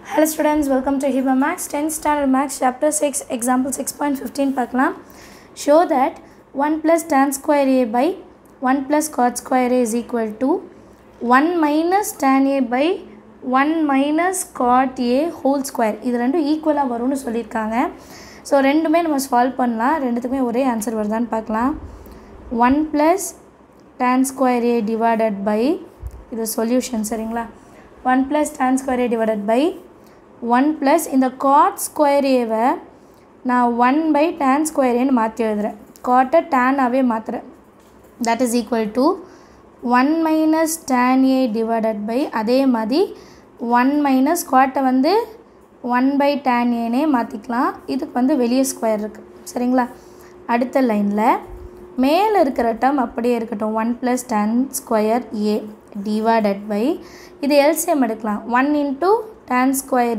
Hello students, welcome to Hiba Max 10th Standard Max Chapter 6 Example 6.15 பார்க்கலாம். Show that 1 plus tan square a by 1 plus cot square a is equal to 1 minus tan a by 1 minus cot a whole square. இது ரெண்டும் ஈக்குவலாக வரும்னு சொல்லியிருக்காங்க. So ரெண்டுமே நம்ம solve பண்ணலாம். ரெண்டுத்துக்குமே ஒரே ஆன்சர் வருதான்னு பார்க்கலாம். 1 plus tan square a divided by இது சொல்யூஷன் சரிங்களா. 1 plus tan square a divided by 1 plus இந்த cot square a நான் 1 by tan square a மாற்றி எழுதுறேன். cot tan ஆவே மாற்றுறேன். that is equal to 1 minus tan a divided by அதே மாதிரி 1 minus cot வந்து 1 by tan a நே மாற்றிக்கலாம். இதுக்கு வந்து வெளியே ஸ்கொயர் இருக்குது சரிங்களா. அடுத்த லைனில் மேலே இருக்கிற டேர்ம் அப்படியே இருக்கட்டும். 1 plus tan square a divided by இது LCM எடுக்கலாம். 1 into tan square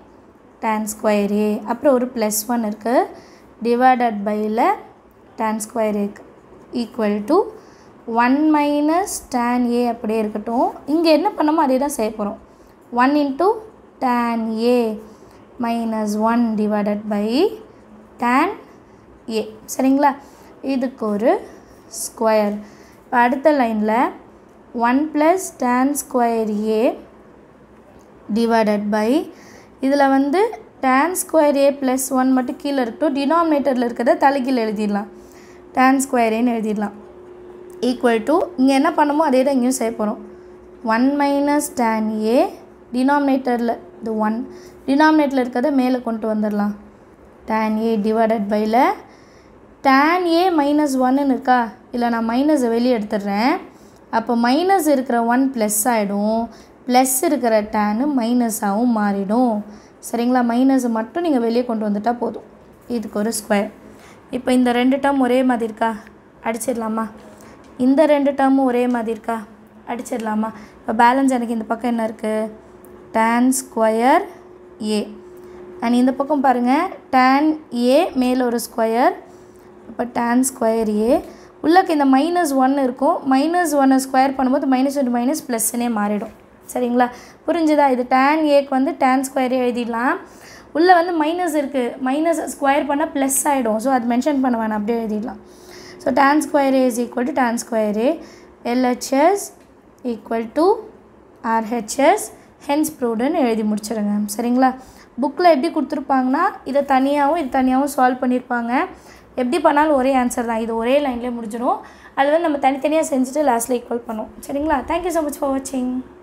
a அப்புறம் ஒரு ப்ளஸ் 1 இருக்குது divided byல tan square a equal to 1 minus tan a அப்படியே இருக்கட்டும். இங்கே என்ன பண்ணமோ அதே தான் செய்ய போகிறோம். 1 into tan a minus 1 divided by tan a சரிங்களா. இதுக்கு ஒரு ஸ்கொயர். இப்போ அடுத்த லைனில் 1 plus tan square a divided by இதில் வந்து tan square a plus 1 மட்டும் கீழே இருக்கட்டும். டினாமினேட்டரில் இருக்கிறத தலைகீழ் எழுதிடலாம். tan square a எழுதிடலாம். ஈக்குவல் டு இங்கே என்ன பண்ணமோ அதே தான் இங்கேயும் செய்ய போகிறோம். 1 minus tan a டினாமினேட்டரில் இது 1 டினாமினேட்டரில் இருக்கிறத மேலே கொண்டு வந்துடலாம். tan a divided byல tan a minus 1ன்னு இருக்கா. இல்லை நான் மைனஸை வெளியே எடுத்துடுறேன். அப்போ மைனஸ் இருக்கிற 1 ப்ளஸ் ஆகிடும். ப்ளஸ் இருக்கிற டேனு மைனஸாகவும் மாறிடும் சரிங்களா. மைனஸை மட்டும் நீங்கள் வெளியே கொண்டு வந்துட்டால் போதும். இதுக்கு ஒரு ஸ்கொயர். இப்போ இந்த ரெண்டு டேர்ம் ஒரே மாதிரி இருக்கா, அடிச்சிடலாமா. இந்த ரெண்டு டேர்மும் ஒரே மாதிரி இருக்கா, அடிச்சிடலாமா. இப்போ பேலன்ஸ் எனக்கு இந்த பக்கம் என்ன இருக்குது, tan ஸ்கொயர் a அண்ட் இந்த பக்கம் பாருங்கள் tan a மேலே ஒரு ஸ்கொயர். இப்போ tan ஸ்கொயர் a உள்ளக்கு இந்த மைனஸ் 1 இருக்கும். மைனஸ் 1 ஸ்கொயர் பண்ணும்போது மைனஸ் இன்ட்டு மைனஸ் ப்ளஸ்னே மாறிடும் சரிங்களா. புரிஞ்சுதா. இது tan ஏக்கு வந்து tan ஸ்கொயரே எழுதிடலாம். உள்ளே வந்து மைனஸ் இருக்குது, மைனஸ் ஸ்கொயர் பண்ணால் ப்ளஸ் ஆகிடும். ஸோ அது மென்ஷன் பண்ண வேணாம், அப்படியே எழுதிடலாம். So tan square a is equal to tan square a LHS equal to RHS hence ப்ரூவ்டுன்னு எழுதி முடிச்சிடுங்க சரிங்களா. புக்கில் எப்படி கொடுத்துருப்பாங்கன்னா இதை தனியாகவும் இது தனியாகவும் சால்வ் பண்ணியிருப்பாங்க. எப்படி பண்ணாலும் ஒரே ஆன்சர் தான். இது ஒரே லைன்லேயே முடிஞ்சிடும். அது வந்து நம்ம தனித்தனியாக செஞ்சுட்டு லாஸ்ட்டில் ஈக்குவல் பண்ணுவோம் சரிங்களா. தேங்க்யூ ஸோ மச் ஃபார் வாட்சிங்.